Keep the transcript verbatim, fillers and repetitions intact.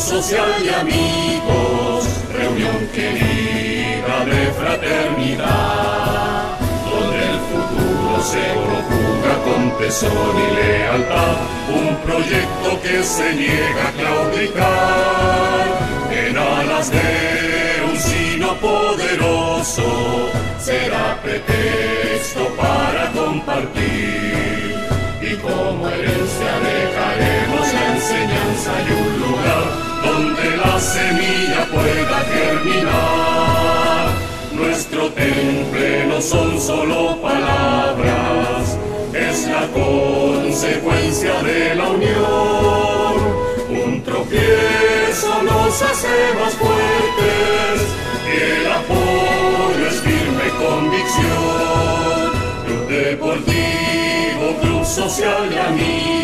social de amigos, reunión querida de fraternidad, donde el futuro se conjuga con tesón y lealtad, un proyecto que se niega a claudicar en alas de un sino poderoso, será pretexto para compartir, y como herencia dejaremos la enseñanza y un lugar donde la semilla pueda germinar. Nuestro temple no son solo palabras, es la consecuencia de la unión. Un tropiezo nos hace más fuertes y el apoyo es firme convicción. Club Deportivo, Club Social de Amigos.